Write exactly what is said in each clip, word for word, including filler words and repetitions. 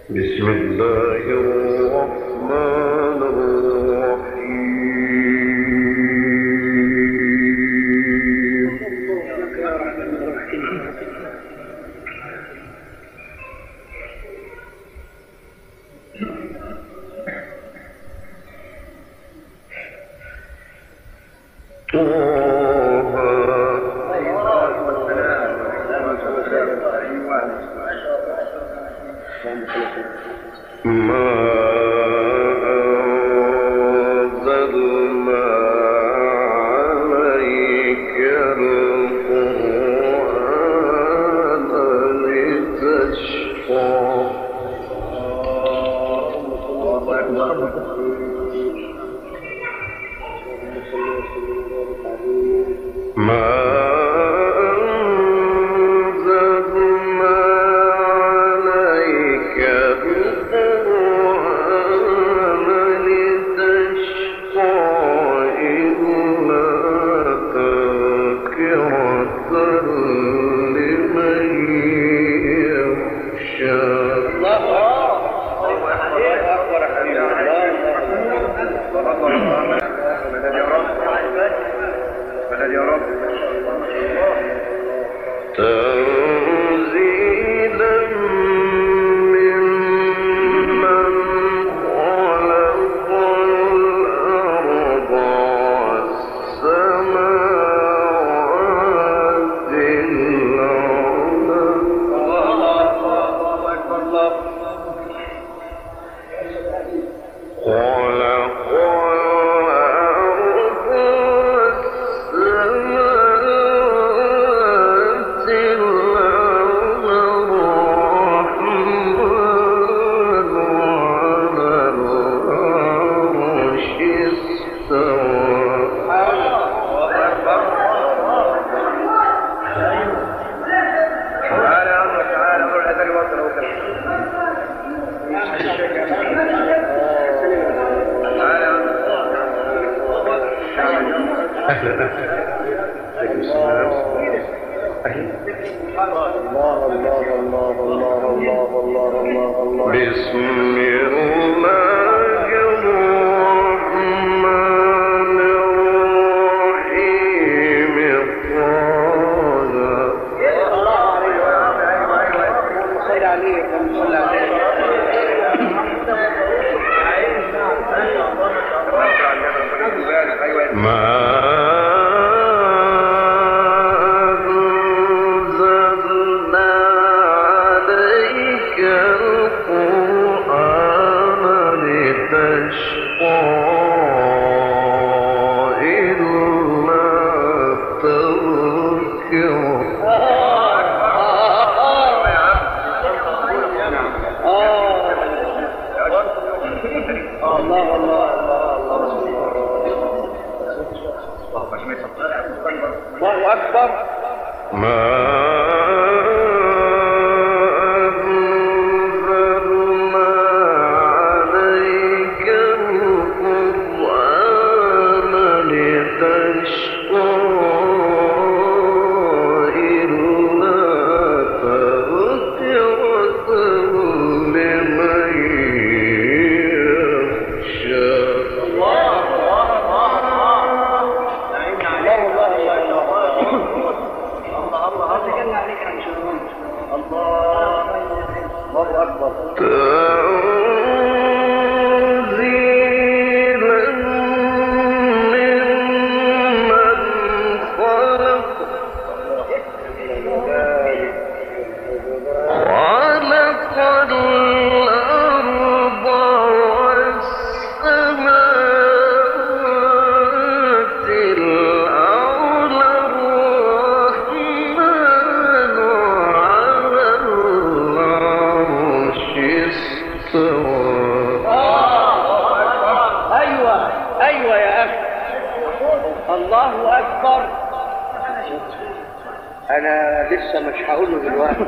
بسم الله الرحمن الرحيم ما أنزلنا عليك القرآن لتشقى ما تنزيلا ممن خلق الأرض والسماوات بسم الله الرحمن الرحيم ما الله أكبر ما أنزلنا عليك القرآن لتشقى إلا تذكرة لمن يخشى تنزيلا ممن خلق خلق الأرض والسماوات الأعلى الرحمن على العرش استوى. ايوه ايوه يا اخي، الله اكبر. انا لسه مش هقول له دلوقتي،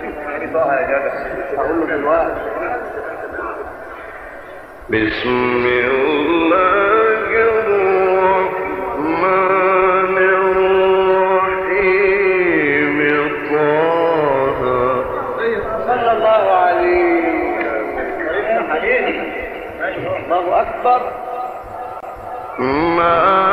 هقول له دلوقتي. بسم الله الرحمن الرحيم طه صلى الله عليه الله أكبر. ما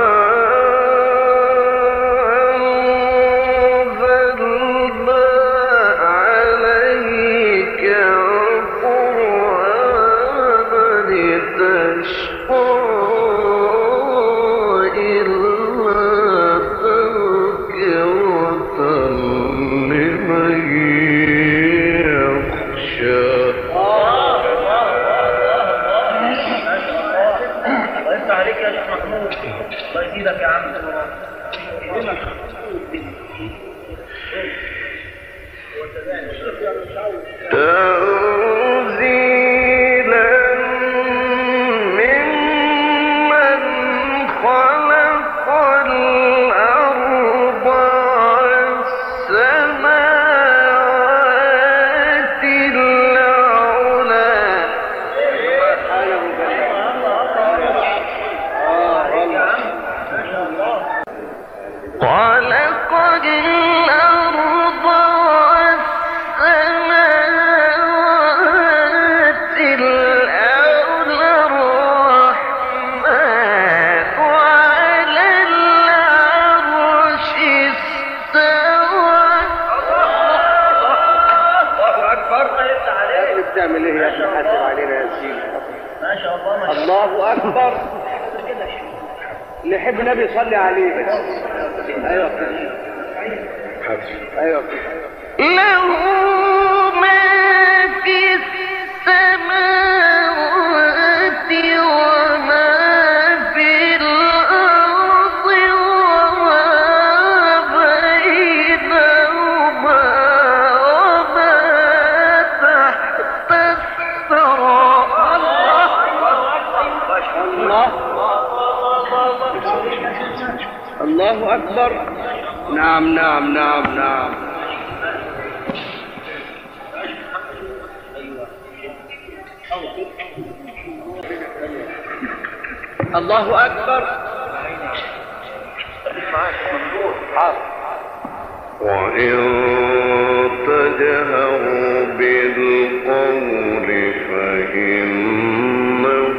تعمل ايه يا ابني؟ حاسب علينا يا سيدي. ما شاء الله ما شاء الله. الله اكبر. اللي يحب النبي يصلي عليه بس. ايوه ايوه. له ما في السماوات وما في الارض وما بينهما وما تحت الثرى. الله الله اكبر. نعم نعم نعم نعم. الله اكبر. وإن تجهر بالقول فإنه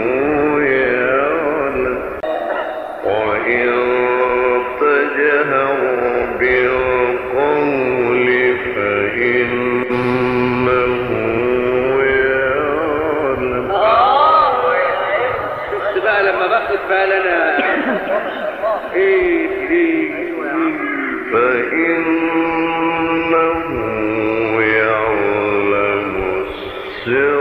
يعلم وإن تجهر بالقول فإنه يعلم. شفت بقى لما باخد بالنا ايه ايه فإنه يعلم السر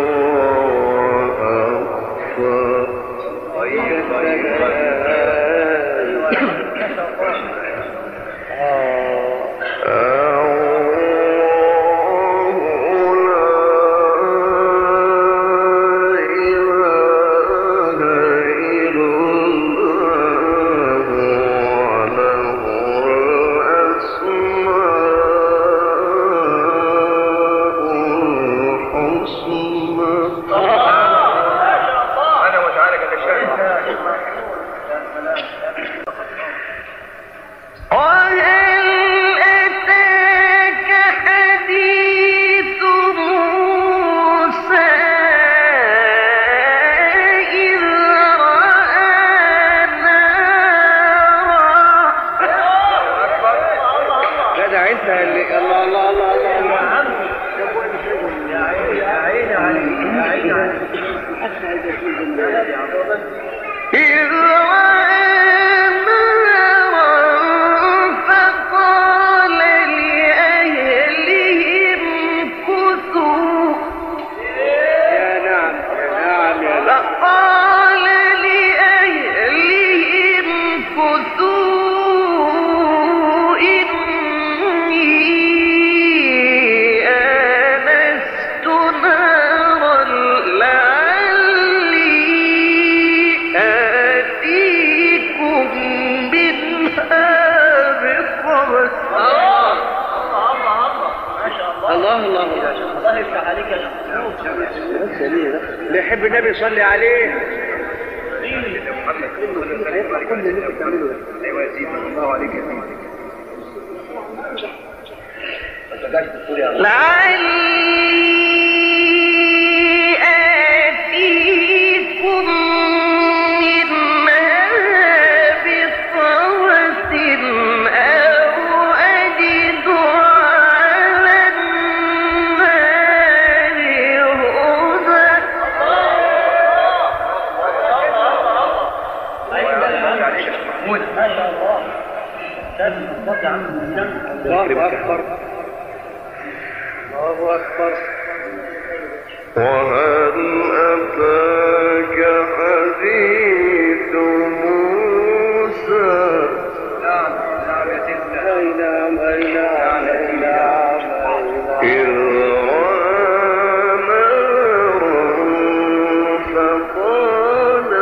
اللي يحب النبي يصلي عليه. ايوه يا سيدي الله عليك يا سيدي. لعلي آتيكم الله أكبر الله أكبر. وهل أتاك حديث موسى؟ نعم نعم يا سيدنا. أي نعم أي نعم أي نعم إذ رأى نارا فقال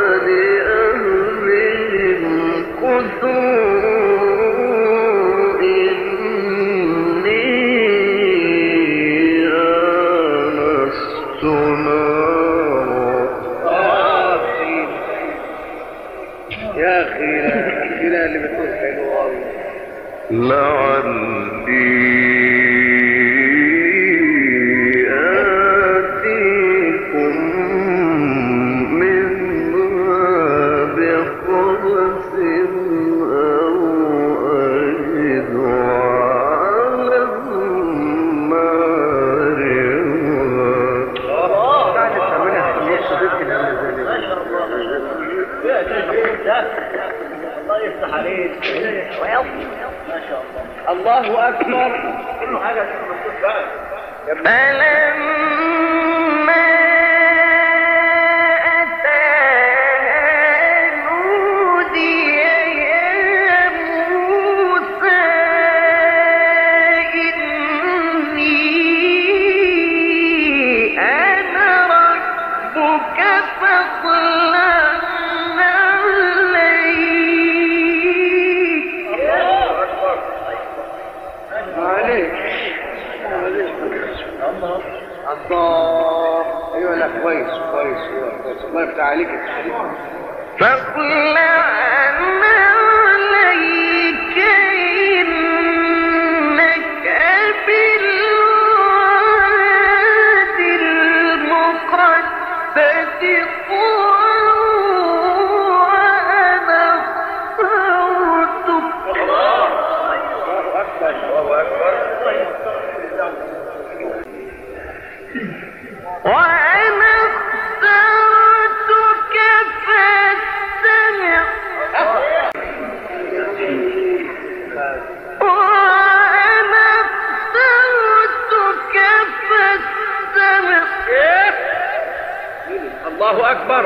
لأهلهم كثوا إني آنست نارا. يا أخي لا اللي بتقول حلو والله. لعلي آتيكم منها بقبس أو أجد على النار الله يفتح عليك. ما شاء الله. الله أكبر. كل حاجة مكتوب بقى. فلما أتاها نودي يا موسى إني أنا ربك فاخلع الله. ايوه لا كويس كويس كويس. الله يفتح عليك. فاخلع عليك إنك بالواد المقدس طوى وأنا اخترتك. الله أكبر الله أكبر. وأنا اخترتك فاستمع. وأنا اخترتك فاستمع. الله أكبر.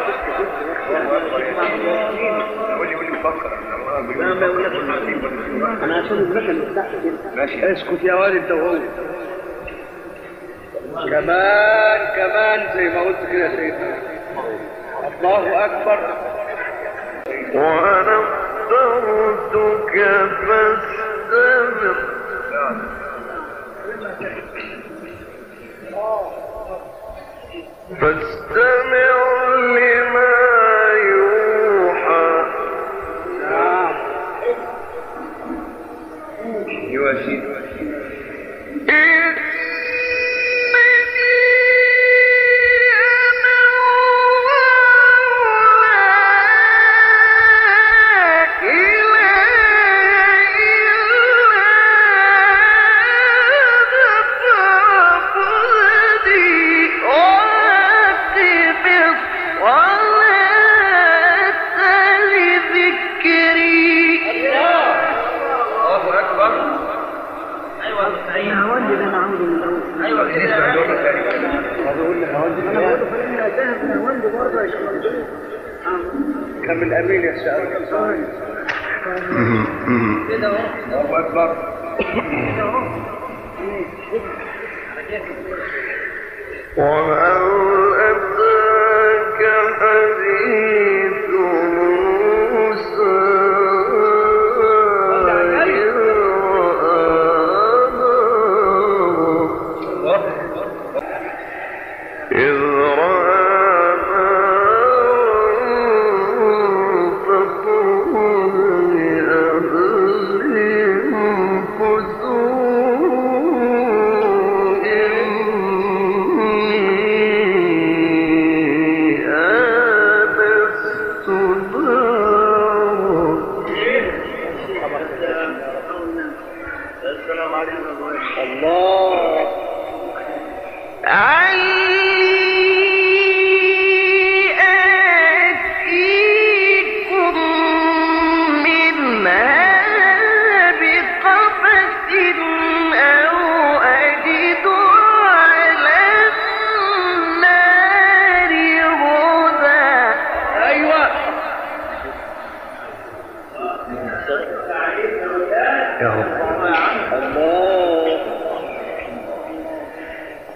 أنا عشان المكان بتاعك ماشي. اسكت يا ولد انت وهو. كمان كمان زي ما قلت كده يا سيدنا. الله أكبر. وأنا اخترتك فاستمع فاستمع لما يوحى. نعم. يواشي. كمل أمين يا سيدي. الله أكبر. وهل أتاك حديث موسى إذ رأى الله. آتيكم منها بقبس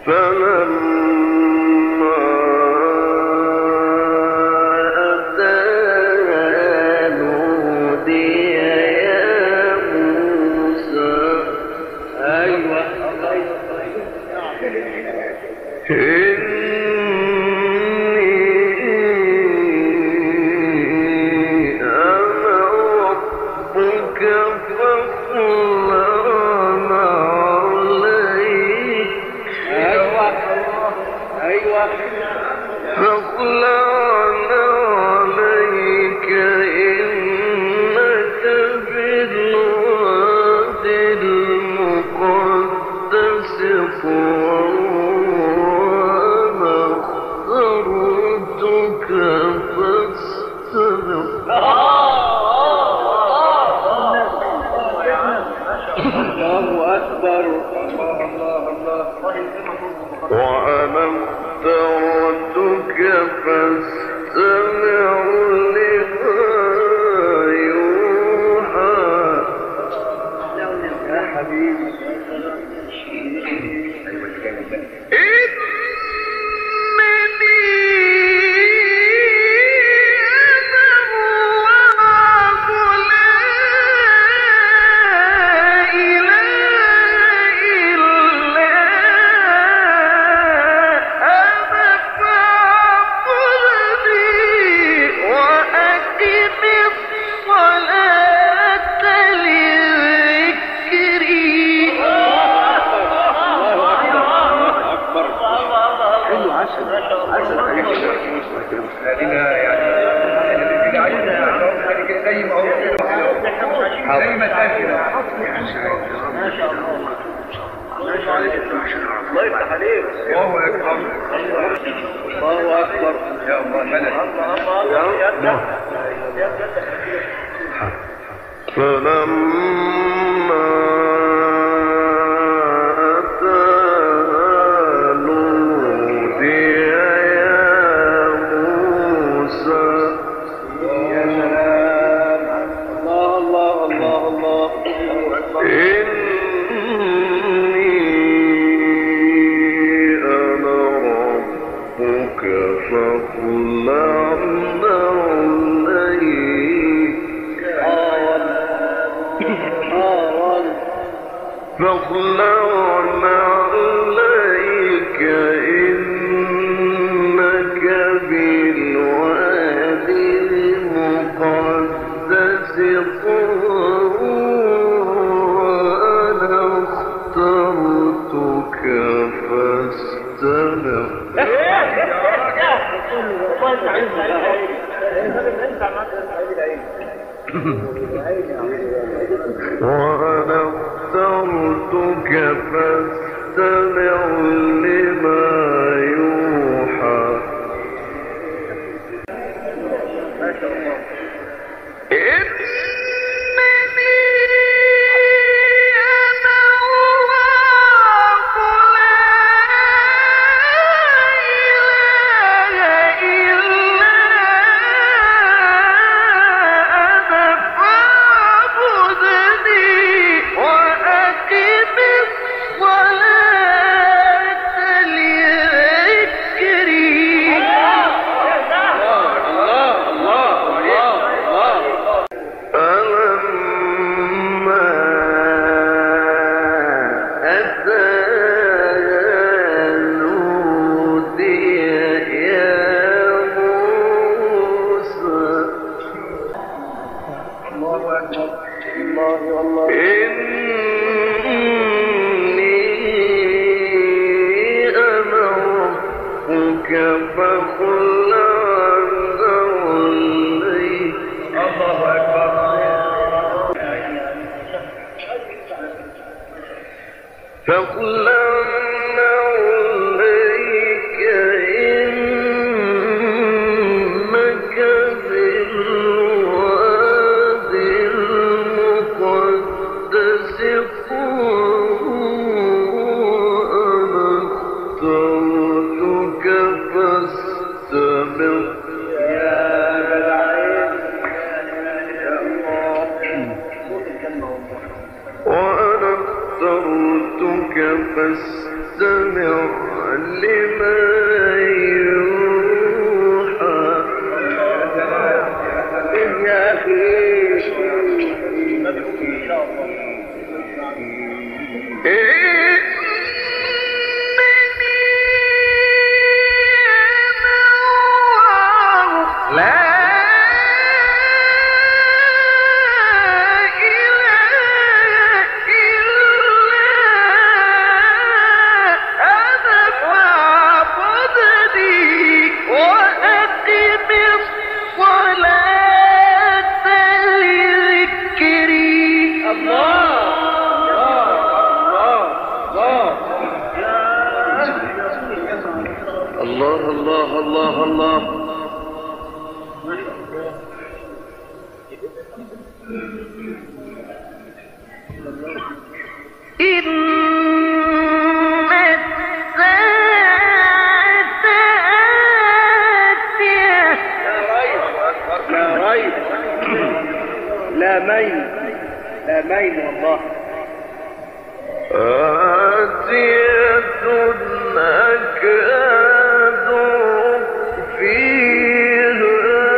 فلما أتاها نودي يا موسى. ايوه إني أنا ربك فاخلعن عليك ايوه ايوه فاخلعن عليك إنك بالواد المقدس طوى وأنا اخترتك فاستمع. الله اكبر. وأنا اخترتك فاستمع لما يوحى. يا حبيبي الله اكبر. يا الله مدد. فلما أتاها نودي يا موسى. يا سلام. الله الله الله الله. إني أنا ربك فاخلعن عليك. فاخلعن عليك إنك بالواد المقدس طوى وأنا اخترتك فاستمع. وأنا اخترتك فاستمع لما يوحى. فاخلعن عليك إنك بالواد المقدس طوى وأنا اخترتك فاستمع. وأنا اخترتك فاستمع فاستمع لما يوحى. يا أخي الله الله الله الله. إن الساعة آتية. يا ريس لا مين لا مين والله. آتية أكاد فيها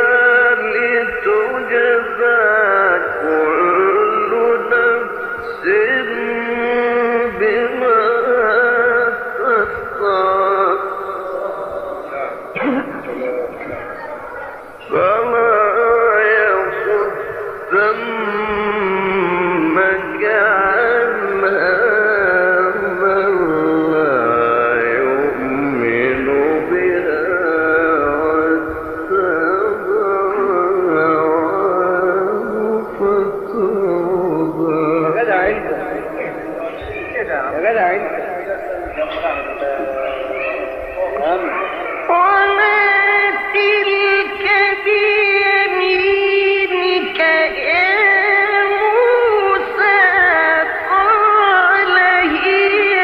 لتجزى كل نفس بما تسعى. فلا يصدنك عنها من لا يؤمن بها واتبع فتوبى. يا جدع انت يا جدع انت وما تلك بيمينك يا موسى؟ قال هي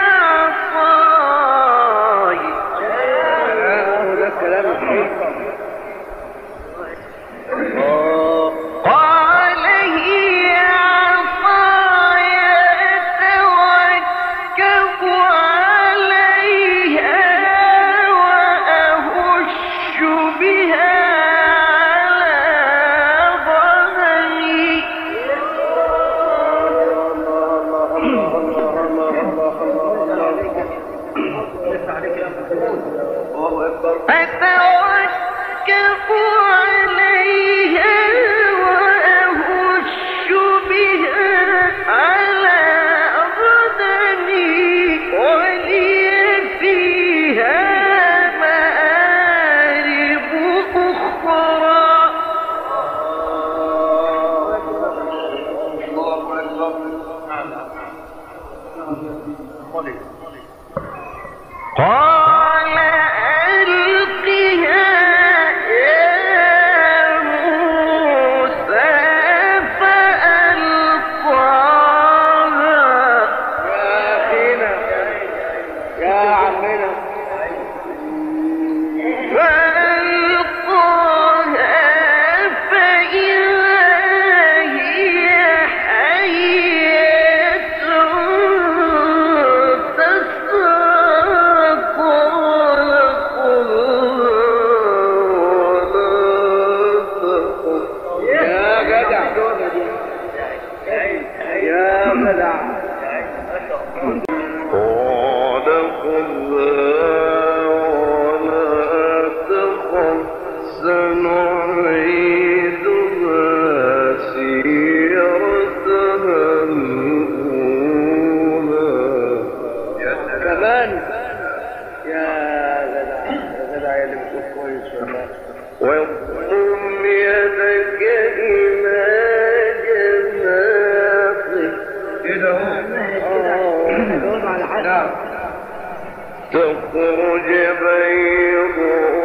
عصاي. ده الكلام الحلو. قال هي عصاي أتوكأ عليها وأهش بها أتوكأ عليها وأهش بها على بدني ولي فيها مآرب أخرى. قال ألقها يا موسى فألقاها. يا أخينا يا عمنا فألقاها فإذا هي حية تسعى. قال خذها يا جدع يا جدع قال خذها ولا تخف سنعيدها سيرتها الأولى. كمان يا جدع يا جدع يا اللي بتقول كويس والله. واضم يدك إلى جناحك تخرج بيضاء